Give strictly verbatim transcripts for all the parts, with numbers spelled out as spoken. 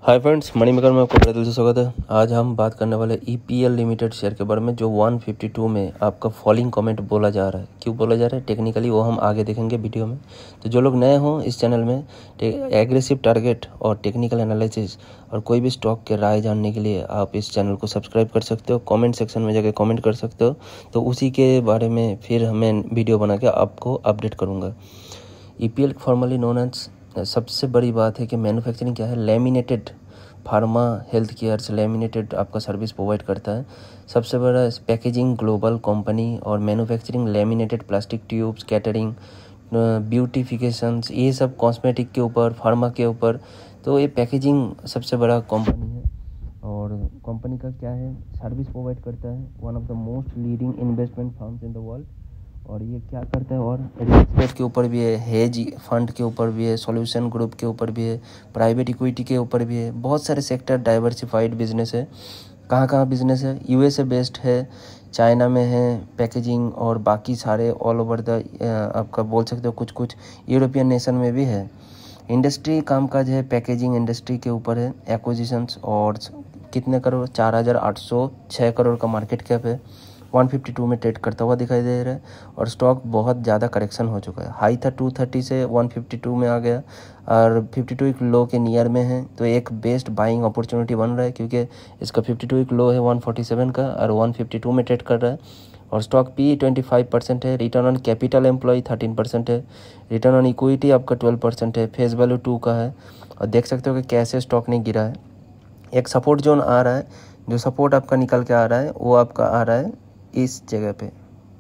Hi friends, money maker में आपको बड़े दिल से स्वागत है। आज हम बात करने वाले ईपीएल लिमिटेड शेयर के बारे में, जो एक सौ बावन में आपका फॉलिंग कमेंट बोला जा रहा है। क्यों बोला जा रहा है टेक्निकली, वो हम आगे देखेंगे वीडियो में। तो जो लोग नए हों इस चैनल में, एग्रेसिव टारगेट और टेक्निकल एनालिसिस और कोई भी स्टॉक के राय जानने के लिए आप इस चैनल को सब्सक्राइब कर सकते हो। कॉमेंट सेक्शन में जाकर कॉमेंट कर सकते हो, तो उसी के बारे में फिर हमें वीडियो बना के आपको अपडेट करूँगा। ईपीएल फॉर्मली नोन एज, सबसे बड़ी बात है कि मैन्युफैक्चरिंग क्या है, लेमिनेटेड फार्मा हेल्थ केयर से लेमिनेटेड आपका सर्विस प्रोवाइड करता है। सबसे बड़ा पैकेजिंग ग्लोबल कंपनी और manufacturing laminated plastic tubes, catering, beautifications, ये सब कॉस्मेटिक के ऊपर, फार्मा के ऊपर। तो ये पैकेजिंग सबसे बड़ा कंपनी है। और कंपनी का क्या है, सर्विस प्रोवाइड करता है, one of the most leading investment firms in the world. और ये क्या करता है, और रियल एस्टेट के ऊपर भी है, हेज फंड के ऊपर भी है, सॉल्यूशन ग्रुप के ऊपर भी है, प्राइवेट इक्विटी के ऊपर भी है। बहुत सारे सेक्टर, डाइवर्सिफाइड बिजनेस है। कहाँ कहाँ बिजनेस है, यूएसए बेस्ड है, चाइना में है पैकेजिंग, और बाकी सारे ऑल ओवर द आपका बोल सकते हो कुछ कुछ यूरोपियन नेशन में भी है। इंडस्ट्री कामकाज है पैकेजिंग इंडस्ट्री के ऊपर है। एक्विजिशंस और कितने करोड़, चार हज़ार आठ सौ छः करोड़ का मार्केट कैप है। एक सौ बावन में ट्रेड करता हुआ दिखाई दे रहा है। और स्टॉक बहुत ज़्यादा करेक्शन हो चुका है। हाई था दो सौ तीस से एक सौ बावन में आ गया, और बावन एक लो के नियर में है। तो एक बेस्ट बाइंग अपॉर्चुनिटी बन रहा है, क्योंकि इसका बावन एक लो है एक सौ सैंतालीस का, और एक सौ बावन में ट्रेड कर रहा है। और स्टॉक पी पच्चीस परसेंट है। रिटर्न ऑन कैपिटल एम्प्लॉय तेरह परसेंट है। रिटर्न ऑन इक्विटी आपका बारह परसेंट है। फेस वैल्यू टू का है। और देख सकते हो कि कैसे स्टॉक नहीं गिरा है। एक सपोर्ट जोन आ रहा है, जो सपोर्ट आपका निकल के आ रहा है वो आपका आ रहा है इस जगह पे।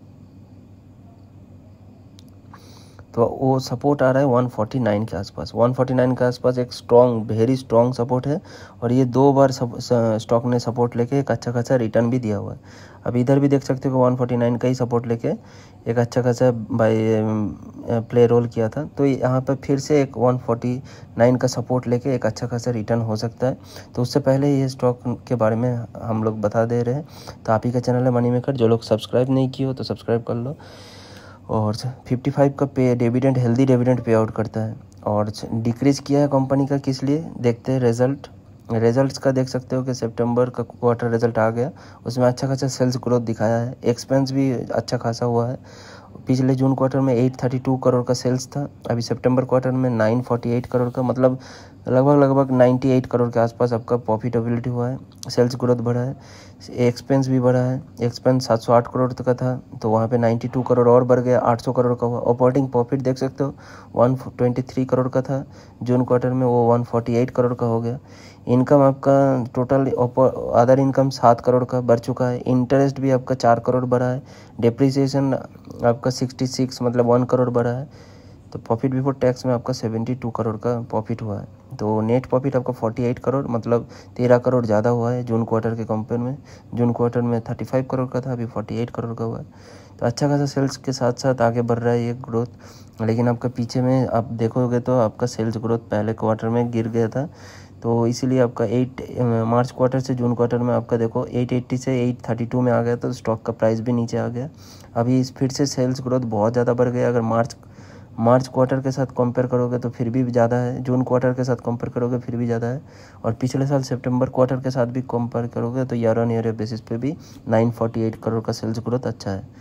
तो वो सपोर्ट आ रहा है एक सौ उनचास के आसपास। एक सौ उनचास के आसपास एक स्ट्रॉन्ग, वेरी स्ट्रॉन्ग सपोर्ट है। और ये दो बार स्टॉक ने सपोर्ट लेके एक अच्छा खासा रिटर्न भी दिया हुआ है। अब इधर भी देख सकते हो कि एक सौ उनचास का ही सपोर्ट लेके एक अच्छा खासा बाई प्ले रोल किया था। तो यहाँ पर फिर से एक एक सौ उनचास का सपोर्ट लेके एक अच्छा खासा रिटर्न हो सकता है। तो उससे पहले ये स्टॉक के बारे में हम लोग बता दे रहे हैं। तो आप ही का चैनल है मनी मेकर, जो लोग सब्सक्राइब नहीं किए हो तो सब्सक्राइब कर लो। और पचपन का pay dividend, healthy dividend pay out करता है। और डिक्रीज किया है कंपनी का, किस लिए देखते हैं रिजल्ट। रिजल्ट्स का देख सकते हो कि सितंबर का क्वार्टर रिजल्ट आ गया, उसमें अच्छा खासा सेल्स ग्रोथ दिखाया है। एक्सपेंस भी अच्छा खासा हुआ है। पिछले जून क्वार्टर में आठ सौ बत्तीस करोड़ का सेल्स था, अभी सितंबर क्वार्टर में नौ सौ अड़तालीस करोड़ का, मतलब लगभग लगभग अट्ठानवे करोड़ के आसपास आपका प्रॉफिटेबिलिटी हुआ है। सेल्स ग्रोथ बढ़ा है, एक्सपेंस भी बढ़ा है। एक्सपेंस सात सौ आठ करोड़ तक का था, तो वहाँ पे बानवे करोड़ और बढ़ गया, आठ सौ करोड़ का हुआ। ऑपरेटिंग प्रॉफिट देख सकते हो एक सौ तेईस करोड़ का था जून क्वार्टर में, वो एक सौ अड़तालीस करोड़ का हो गया। इनकम आपका टोटल अदर इनकम सात करोड़ का बढ़ चुका है। इंटरेस्ट भी आपका चार करोड़ बढ़ा है। डिप्रिसिएशन आपका छियासठ मतलब वन करोड़ बढ़ा है। तो प्रॉफिट बिफोर टैक्स में आपका बहत्तर करोड़ का प्रॉफिट हुआ है। तो नेट प्रॉफिट आपका अड़तालीस करोड़ मतलब तेरह करोड़ ज़्यादा हुआ है जून क्वार्टर के कंपेयर में। जून क्वार्टर में पैंतीस करोड़ का था, अभी अड़तालीस करोड़ का हुआ है। तो अच्छा खासा सेल्स के साथ साथ आगे बढ़ रहा है ये ग्रोथ। लेकिन आपका पीछे में आप देखोगे तो आपका सेल्स ग्रोथ पहले क्वार्टर में गिर गया था, तो इसीलिए आपका एट मार्च क्वार्टर से जून क्वार्टर में आपका देखो आठ सौ अस्सी से आठ सौ बत्तीस में आ गया, तो स्टॉक का प्राइस भी नीचे आ गया। अभी इस फिर से सेल्स ग्रोथ बहुत ज़्यादा बढ़ गया। अगर मार्च मार्च क्वार्टर के साथ कंपेयर करोगे तो फिर भी ज़्यादा है, जून क्वार्टर के साथ कंपेयर करोगे फिर भी ज़्यादा है, और पिछले साल सितंबर क्वार्टर के साथ भी कंपेयर करोगे तो ईयर ऑन ईयर बेसिस पे भी नौ सौ अड़तालीस करोड़ का सेल्स ग्रोथ अच्छा है।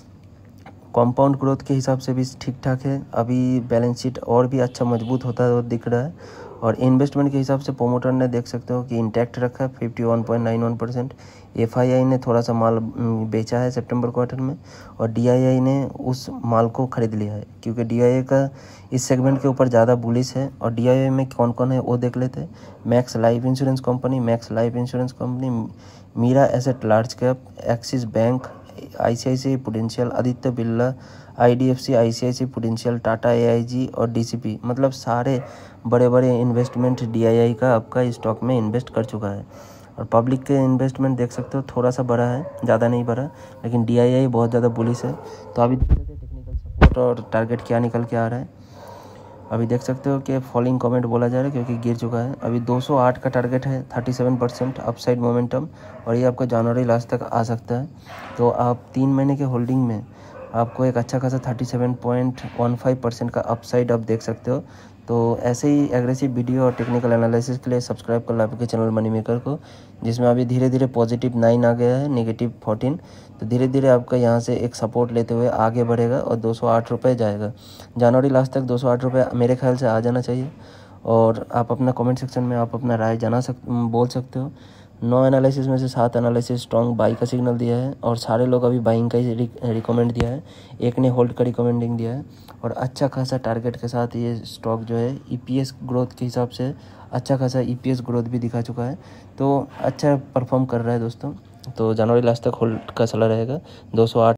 कंपाउंड ग्रोथ के हिसाब से भी ठीक ठाक है। अभी बैलेंस शीट और भी अच्छा मजबूत होता है दिख रहा है। और इन्वेस्टमेंट के हिसाब से प्रोमोटर ने देख सकते हो कि इंटैक्ट रखा है इक्यावन पॉइंट नौ एक परसेंट। एफआईआई ने थोड़ा सा माल बेचा है सितंबर क्वार्टर में, और डीआईआई ने उस माल को खरीद लिया है, क्योंकि डीआईआई का इस सेगमेंट के ऊपर ज़्यादा बुलिश है। और डीआईआई में कौन कौन है वो देख लेते हैं। Max Life Insurance company, Max Life Insurance company, Mirae Asset large cap, Axis Bank, ICICI Prudential, Aditya Birla, IDFC, ICICI Prudential, Tata AIG और डीसीपी, मतलब सारे बड़े बड़े इन्वेस्टमेंट डीआईआई का आपका स्टॉक में इन्वेस्ट कर चुका है। और पब्लिक के इन्वेस्टमेंट देख सकते हो थोड़ा सा बड़ा है, ज़्यादा नहीं बड़ा, लेकिन डीआईआई बहुत ज़्यादा बुलिश है। तो अभी देख लेते हैं टेक्निकल सपोर्ट और टारगेट क्या निकल के आ रहा है। अभी देख सकते हो कि फॉलिंग कमेंट बोला जा रहा है, क्योंकि गिर चुका है। अभी दो सौ आठ का टारगेट है, सैंतीस परसेंट अपसाइड मोमेंटम, और ये आपका जनवरी लास्ट तक आ सकता है। तो आप तीन महीने के होल्डिंग में आपको एक अच्छा खासा सैंतीस पॉइंट एक पाँच परसेंट का अपसाइड आप देख सकते हो। तो ऐसे ही एग्रेसिव वीडियो और टेक्निकल एनालिसिस के लिए सब्सक्राइब कर लो आपके चैनल मनी मेकर को, जिसमें अभी धीरे धीरे पॉजिटिव नाइन आ गया है, नेगेटिव फोर्टीन। तो धीरे धीरे आपका यहाँ से एक सपोर्ट लेते हुए आगे बढ़ेगा और दो सौ आठ रुपये जाएगा। जनवरी लास्ट तक दो सौ आठ रुपये मेरे ख्याल से आ जाना चाहिए। और आप अपना कमेंट सेक्शन में आप अपना राय जाना सक बोल सकते हो। नौ एनालिसिस में से सात एनालिसिस स्ट्रॉन्ग बाई का सिग्नल दिया है और सारे लोग अभी बाइंग का ही रिकमेंड दिया है, एक ने होल्ड का रिकमेंडिंग दिया है। और अच्छा खासा टारगेट के साथ ये स्टॉक जो है ईपीएस ग्रोथ के हिसाब से अच्छा खासा ईपीएस ग्रोथ भी दिखा चुका है, तो अच्छा परफॉर्म कर रहा है दोस्तों। तो जनवरी लास्ट तक होल्ड का सलाह रहेगा। दो सौ आठ